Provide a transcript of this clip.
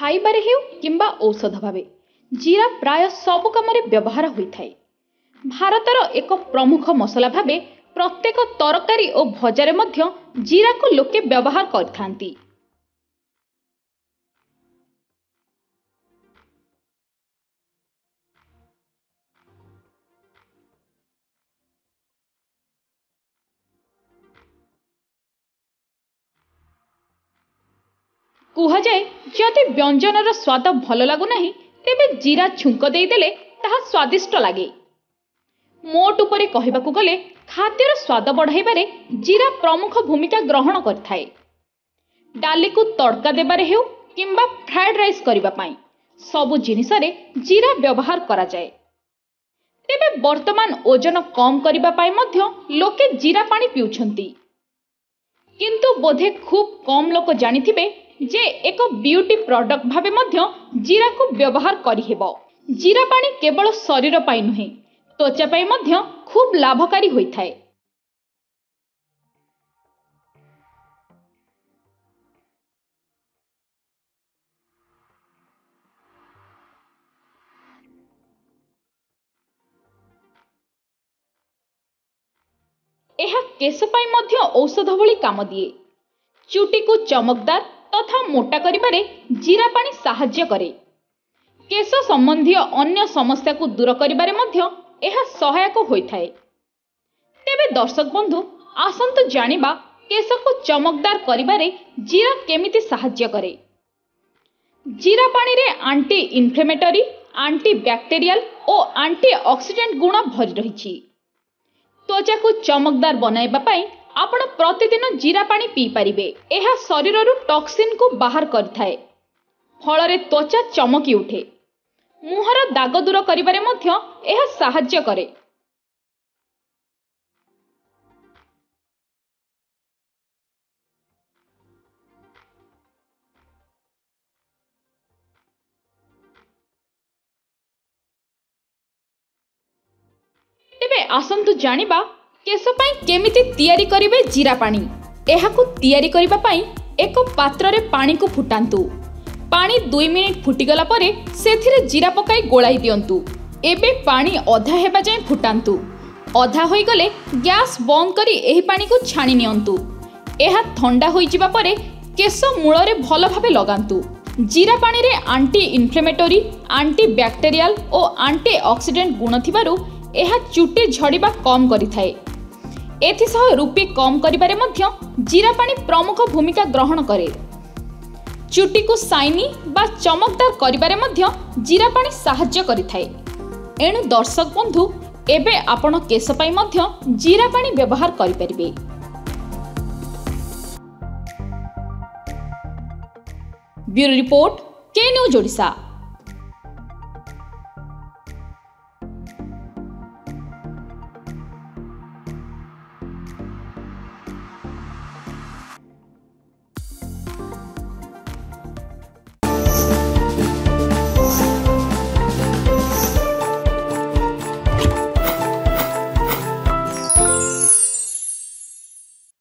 खाइबारे हेउ किंबा औषध भावे जीरा प्राय सबु कामरे व्यवहार होइथाय। भारतर एक प्रमुख मसला भावे प्रत्येक तरकारी और भजारे मध्य जीरा को लोके व्यवहार करथांती। कुहा जाए जदि व्यंजनर स्वाद भल लागु नाही तेबे जीरा छुंक देदेले ताहा स्वादिष्ट लागे। मोट उपरे कहिबाकु गले खाद्यर स्वाद बढ़ाइबारे जीरा प्रमुख भूमिका ग्रहण करथाए। डाली को तड़का देबारे हेउ किंबा फ्राइड राइस करिबा पाई सबु जिनिसरे जीरा व्यवहार करा जाए। तेबे वर्तमान ओजन कम करिबा पाई मध्य लोके जीरा पानी पिउछंती, किंतु बोधे खूब कम लोक जानिथिबे जे एक ब्यूटी प्रोडक्ट भावे मध्य जीरा को व्यवहार करिहेबो। जीरा पानी केवल शरीर पाई नुहे त्वचा पाई मध्य खूब लाभकारी होइथाए। एहा केश पाई मध्य औषध भली काम दिए। चुटी को चमकदार तथा मोटा करिबारे जीरा पानी साहाय्य करे। केश संबंधी अन्य समस्या को दूर करिबारे मध्य एहा सहायक होइथाए। तेबे दर्शक बंधु आसंतु जानिबा केश को चमकदार करिबारे जीरा केमिति साहाय्य करे। जीरा पानी रे आंटी इन्फ्लेमेटरी, आंटी बैक्टेरियल और आंटी ऑक्सीडेंट गुण भरी रहिछि। त्वचा को चमकदार बनाइबा पाई आपण प्रतिदिन जीरा पानी पी पारिबे। एहा शरीर रु टॉक्सिन को बाहर करथाए, फଳରେ त्वचा चमकी उठे। मुहर दाग दूर करिबारे मध्य एहा साहाय्य करे। तेबे आसंतु जानिबा केश पाई केमिति तैयारी करिवे जीरा पानी। एहाकु तैयारी करिबा पाई एक पात्र रे पानी को फुटांतु। पानी 2 मिनिट फुटिगला परे सेथिरे जीरा पकाई गोलाई दियंतु। एबे पानी अधा हेबा जाय फुटांतु। अधा होई गले गैस बंद करी एही पानी को छाणी नियंतु। एहा ठंडा होई जिबा परे केश मूल रे भल भाबे लगांतु। जीरा पानी रे आंटी इन्फ्लेमेटरी, आंटी बैक्टेरियल और आंटी ऑक्सीडेंट गुण थिबारु एहा चुटी झड़िबा कम करिथाए। एथिसह रूपी कम करिबारे मध्य जीरा पानी प्रमुख भूमिका ग्रहण करे। चुटी को साइनी बा चमकदार करिबारे मध्य जीरा पानी साहाय्य करिथाए। एणु दर्शक बंधु एबे आपण केश पाई मध्य जीरा पानी व्यवहार करि परिबे। Bureau report K news Odisha.